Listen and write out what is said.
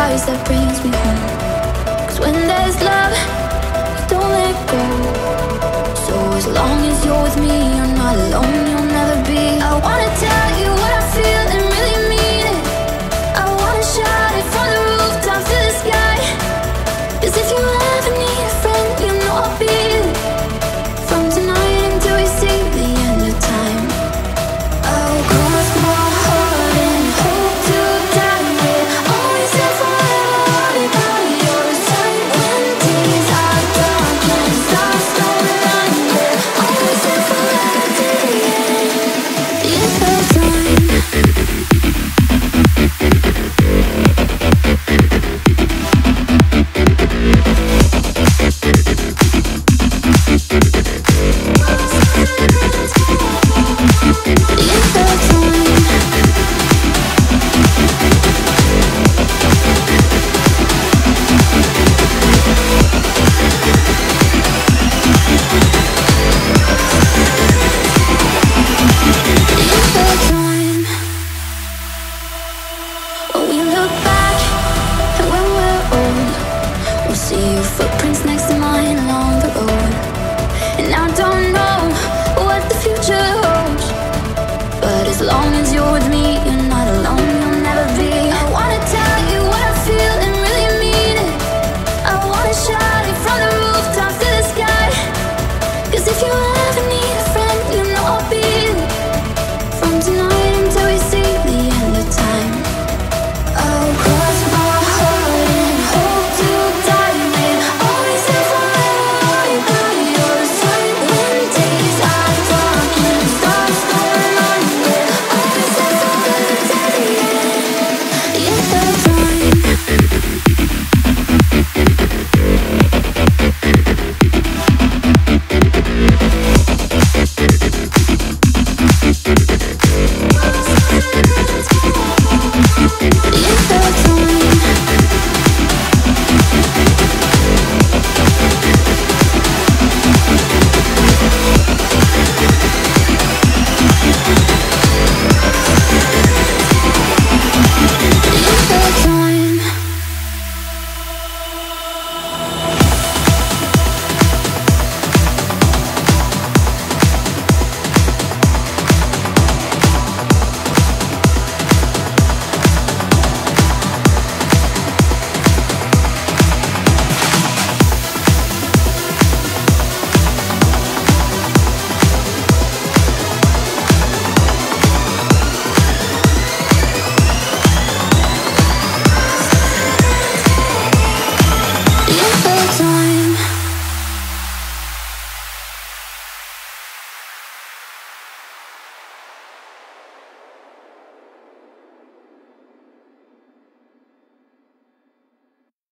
rise that brings me home. 'Cause when there's love, you don't let go. So as long as you're with me, you're not alone, you'll never be. I wanna tell you what I feel and really mean it. I wanna shout it from the rooftop to the sky. 'Cause if you ever need a friend, you know I'll be there. From tonight until we see the end of time, I'll cross my heart and hope to die with. Always and forever by your side. When days are dark and stars don't align, yeah. Always and forever to the end, the end of time. See your footprints next to mine along the road. And I don't know what the future holds, but as long as you're with me, you're not alone, you'll never be. I wanna tell you what I feel and really mean it. I wanna shout it from the rooftop to the sky. 'Cause if you